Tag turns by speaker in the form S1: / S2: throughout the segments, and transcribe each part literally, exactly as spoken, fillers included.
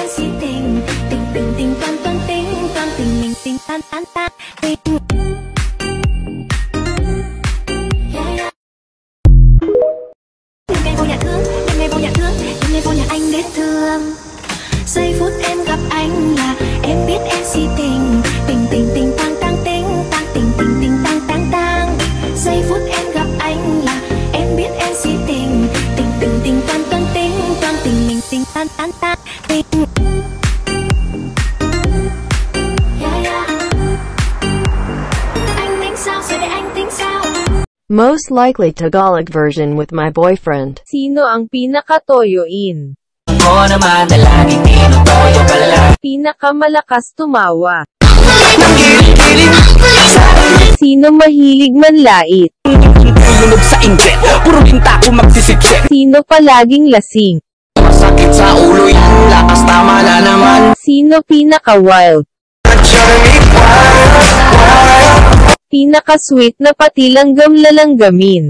S1: em si tình, tình tình tình toan toan tình, toan tình mình tình tan tan tan tình. Đêm ngày vô nhà thương, đêm ngày vô nhà thương, đêm ngày vô nhà anh biết thương. Giây phút em gặp anh là em biết em si tình, tình tình tình tang tang tình, tang tình tình tình tang tang tang. Giây phút em gặp anh là em biết em si tình, tình tình tình toan toan tình, toan tình mình tình tan tan tan tình. Yeah, yeah. Anh tính sao rồi để anh tính sao?
S2: Most likely Tagalog version with my boyfriend.
S3: Sino ang pinaka-toyoin?
S4: Ako naman na laging tinutoyo ka lang.
S3: Pinakamalakas tumawa. Sino mahilig manlait?
S4: Tulog sa inggit, puro linta ko magsisipsip.
S3: Sino palaging lasing?
S4: Masakit sa ulo yan, lakas tama na naman.
S3: Sino pinaka-wild? Pinaka-sweet na pati langgam-lalanggamin.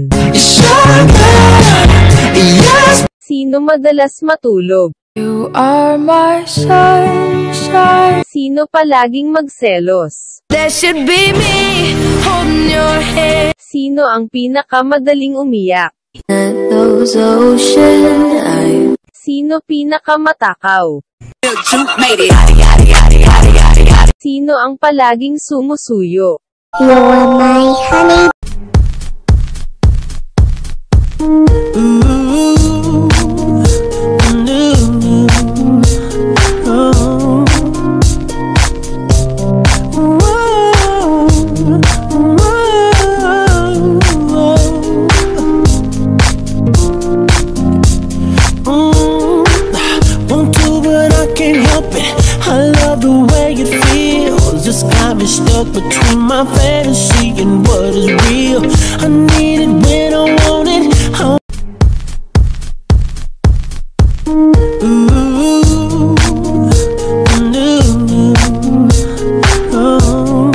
S3: Sino madalas matulog?
S5: You are my sunshine.
S3: Sino palaging magselos?
S5: That should be me holding your hand.
S3: Sino ang pinakamadaling umiyak?
S5: Those ocean eyes.
S3: Sino pinakamatakaw? Sino ang palaging sumusuyo?
S1: You are my honey.
S6: Stuck between my fantasy and what is real. I need it when I want it. I ooh, ooh, oh.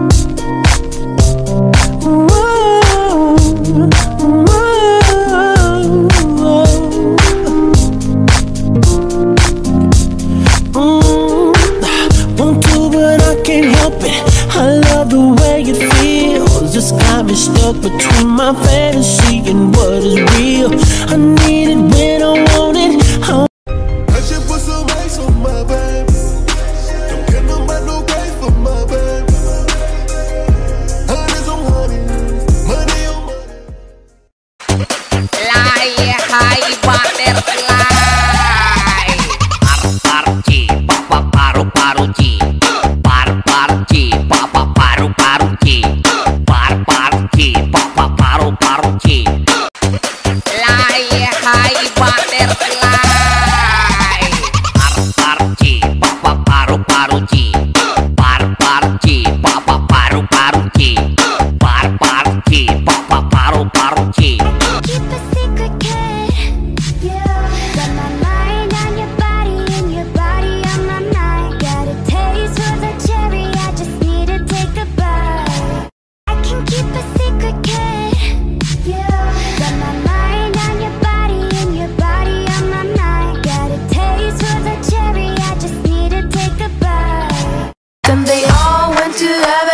S6: Want to, but I can't help it. I love the way it feels. Just got me stuck between my fantasy and what is real. I need it when I want it. I, I should put some ice on my baby. Don't care about no grace for my baby. Honey's on honey, money on money.
S4: Lie, high butterfly. Par par chi, papa paru paru chi. Par par chi, papa paru paru chi. Par par chi, papa paru paru chi. Lie, high butterfly. Par par chi, papa paru paru chi. Par par chi, papa paru paru chi. Par par chi, papa paru paru chi.
S1: Keep a secret, kid. Yeah. Got my mind on your body and your body on my mind. Got a taste for the cherry, I just need to take a bite. I can keep a secret, kid. Yeah. Got my mind on your body and your body on my mind. Got a taste for the cherry, I just need to take a bite.
S5: Then they all went to heaven.